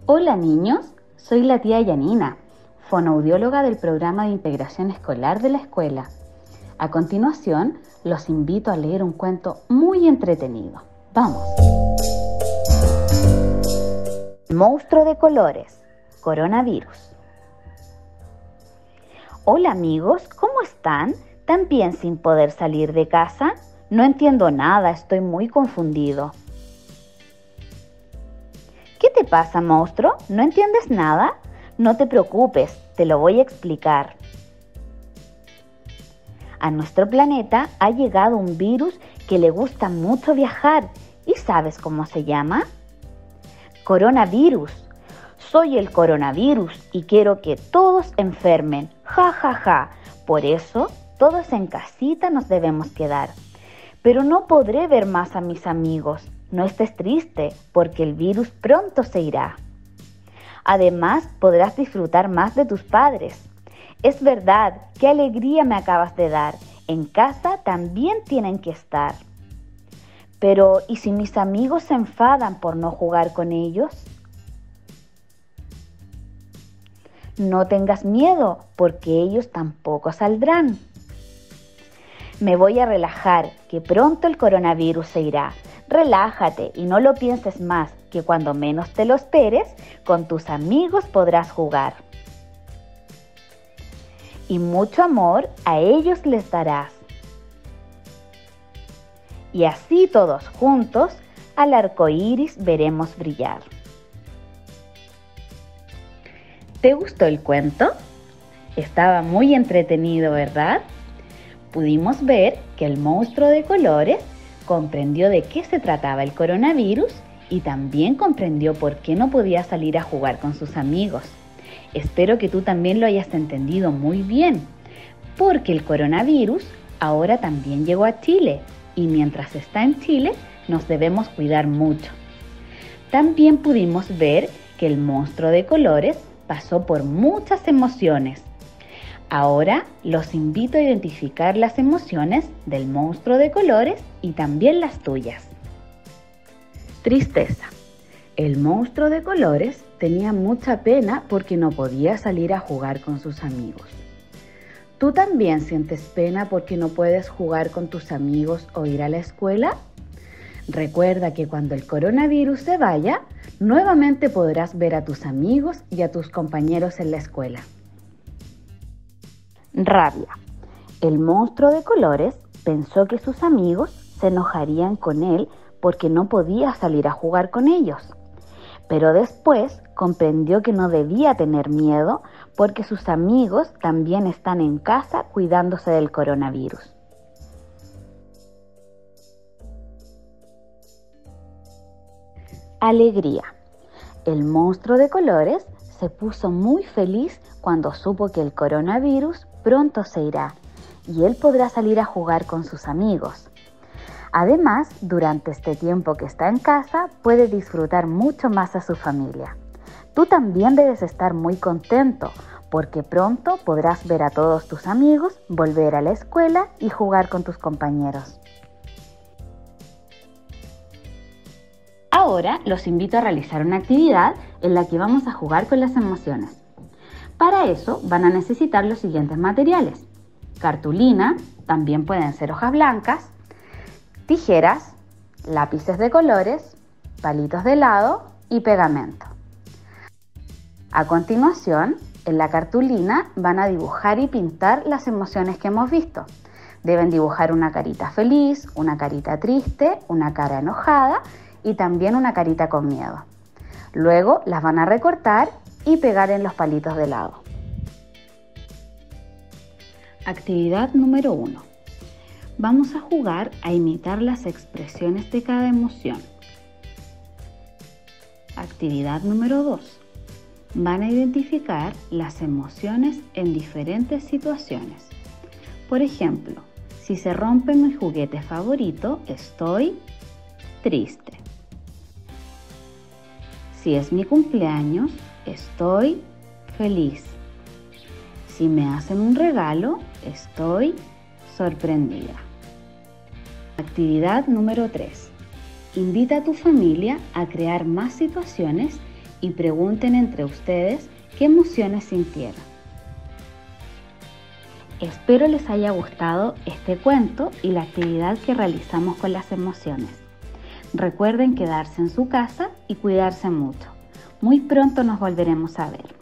Hola niños, soy la tía Yanina, fonoaudióloga del programa de integración escolar de la escuela. A continuación, los invito a leer un cuento muy entretenido. ¡Vamos! Monstruo de colores, coronavirus. Hola amigos, ¿cómo están? ¿También sin poder salir de casa? No entiendo nada, estoy muy confundido. ¿Qué te pasa, monstruo? ¿No entiendes nada? No te preocupes, te lo voy a explicar. A nuestro planeta ha llegado un virus que le gusta mucho viajar. ¿Y sabes cómo se llama? Coronavirus. Soy el coronavirus y quiero que todos enfermen. Ja, ja, ja. Por eso, todos en casita nos debemos quedar. Pero no podré ver más a mis amigos. No estés triste, porque el virus pronto se irá. Además, podrás disfrutar más de tus padres. Es verdad, qué alegría me acabas de dar. En casa también tienen que estar. Pero, ¿y si mis amigos se enfadan por no jugar con ellos? No tengas miedo, porque ellos tampoco saldrán. Me voy a relajar, que pronto el coronavirus se irá. Relájate y no lo pienses más, que cuando menos te lo esperes, con tus amigos podrás jugar. Y mucho amor a ellos les darás. Y así todos juntos al arco iris veremos brillar. ¿Te gustó el cuento? Estaba muy entretenido, ¿verdad? Pudimos ver que el monstruo de colores comprendió de qué se trataba el coronavirus y también comprendió por qué no podía salir a jugar con sus amigos. Espero que tú también lo hayas entendido muy bien, porque el coronavirus ahora también llegó a Chile y mientras está en Chile nos debemos cuidar mucho. También pudimos ver que el monstruo de colores pasó por muchas emociones. Ahora los invito a identificar las emociones del monstruo de colores y también las tuyas. Tristeza. El monstruo de colores tenía mucha pena porque no podía salir a jugar con sus amigos. ¿Tú también sientes pena porque no puedes jugar con tus amigos o ir a la escuela? Recuerda que cuando el coronavirus se vaya, nuevamente podrás ver a tus amigos y a tus compañeros en la escuela. Rabia. El monstruo de colores pensó que sus amigos se enojarían con él porque no podía salir a jugar con ellos. Pero después comprendió que no debía tener miedo porque sus amigos también están en casa cuidándose del coronavirus. Alegría. El monstruo de colores se puso muy feliz cuando supo que el coronavirus pronto se irá y él podrá salir a jugar con sus amigos. Además, durante este tiempo que está en casa, puede disfrutar mucho más a su familia. Tú también debes estar muy contento porque pronto podrás ver a todos tus amigos, volver a la escuela y jugar con tus compañeros. Ahora los invito a realizar una actividad en la que vamos a jugar con las emociones. Para eso van a necesitar los siguientes materiales: cartulina, también pueden ser hojas blancas, tijeras, lápices de colores, palitos de helado y pegamento. A continuación, en la cartulina van a dibujar y pintar las emociones que hemos visto. Deben dibujar una carita feliz, una carita triste, una cara enojada y también una carita con miedo. Luego las van a recortar y pegar en los palitos de helado. Actividad número 1. Vamos a jugar a imitar las expresiones de cada emoción. Actividad número 2. Van a identificar las emociones en diferentes situaciones. Por ejemplo, si se rompe mi juguete favorito, estoy triste. Si es mi cumpleaños, estoy feliz. Si me hacen un regalo, estoy sorprendida. Actividad número 3. Invita a tu familia a crear más situaciones y pregunten entre ustedes qué emociones sintieron. Espero les haya gustado este cuento y la actividad que realizamos con las emociones. Recuerden quedarse en su casa y cuidarse mucho. Muy pronto nos volveremos a ver.